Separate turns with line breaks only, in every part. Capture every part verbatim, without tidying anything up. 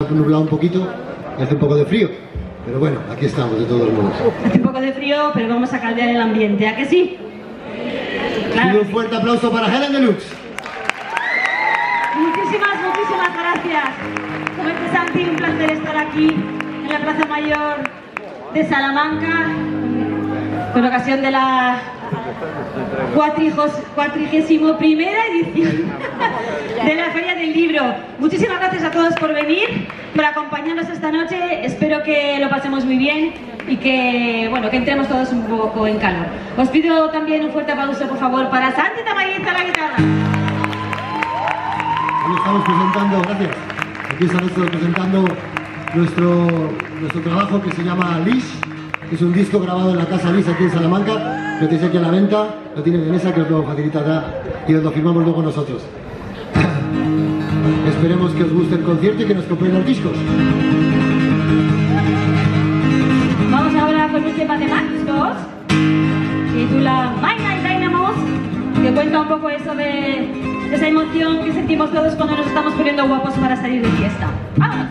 nublado un poquito y hace un poco de frío. Pero bueno, aquí estamos de todos modos.
Hace un poco de frío, pero vamos a caldear el ambiente, ¿a que sí? Claro.
Y un fuerte aplauso para Helen Deluxe.
Muchísimas, muchísimas gracias. Como dice Santi, un placer estar aquí en la Plaza Mayor de Salamanca con ocasión de la cuatrigésima primera edición de la Feria del Libro. Muchísimas gracias a todos por venir, por acompañarnos esta noche. Espero que lo pasemos muy bien y que, bueno, que entremos todos un poco en calor. Os pido también un fuerte aplauso, por favor, para Santi Tamayiza a la guitarra.
Hoy estamos presentando, gracias, aquí estamos presentando nuestro, nuestro trabajo que se llama Lish, que es un disco grabado en la Casa Lish aquí en Salamanca. Lo tenéis aquí a la venta, lo tiene Vanessa, que os lo facilitará y os lo firmamos luego nosotros. Esperemos que os guste el concierto y que nos compréis los discos.
Vamos ahora con un tema de Max dos, que titula My Night Dynamos, que cuenta un poco eso de esa emoción que sentimos todos cuando nos estamos poniendo guapos para salir de fiesta. ¡Vámonos!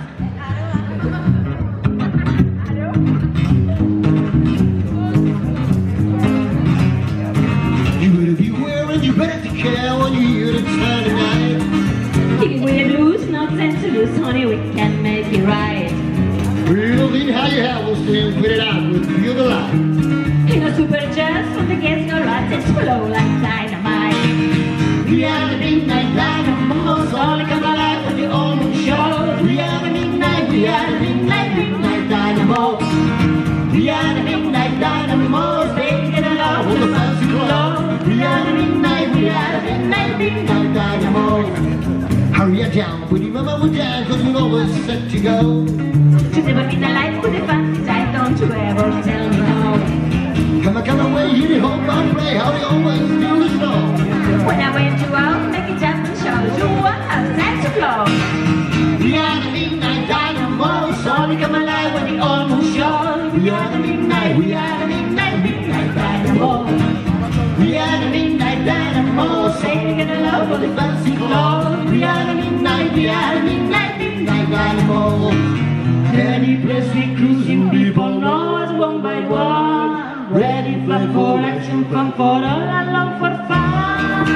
Honey, we can make it right.
Really, how you have us and put it out with feel the light.
In a super jazz, when the kids go right, it's flow like dynamite.
We are the midnight dynamos, all come alive with the old show. We are the midnight, we are the midnight, midnight dynamos. We are the midnight dynamos, taking it along with the fancy clothes. We are the midnight, we are the midnight, midnight dynamos. Hurry it down, put your mama with down, cause we're always set to go.
She's never been alive with a fancy type, don't you ever tell me no.
Come on, come away, hit it home, run, play, how we always do the snow.
When I went to out, make it jump and show, you want a time to flow.
We are the midnight dynamos, so we come alive when the almost show. We are the midnight, we are the midnight, midnight dynamos. We are the midnight dynamos, sailing in love with the fancy clothes. We are the midnight, we are the midnight, midnight dynamos. Any place we cruising, people know us one by one. Ready for, for action, from for all along for fun.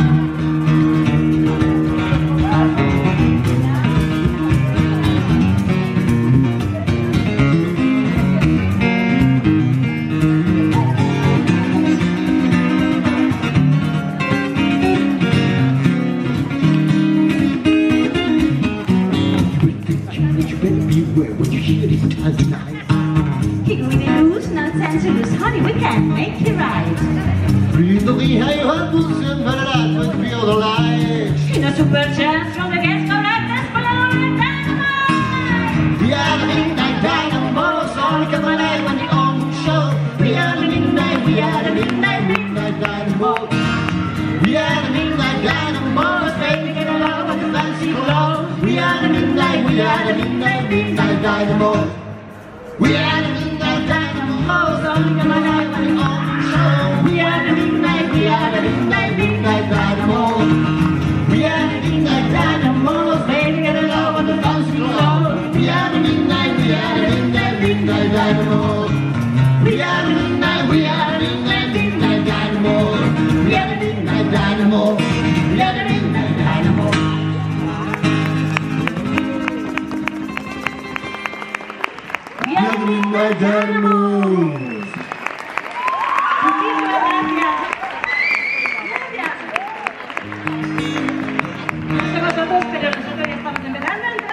Honey, we can make it right.
Breathe the way how you have boots and put it out and feel the lights.
In a super chance from the guest of that below the dynamite.
We are the midnight dynamos, all come alive when the on show. We are the midnight, we are the midnight, midnight dynamos. We are the midnight dynamos, baby, get along with the fancy clothes. We are the midnight, we are the midnight, midnight dynamos. We are the midnight dynamos, all come alive when the on show. We are the midnight, we are the midnight, midnight dynamos. We are the midnight dynamos, baby, get along with the fancy clothes. We are the midnight, we are the midnight, midnight dynamos. We are the midnight, we are the midnight, midnight dynamos. We are the midnight dynamos. We are the midnight dynamos. We are the midnight dynamos.
Muchísimas gracias. Gracias. No sé vosotros, pero nosotros ya estamos empezando.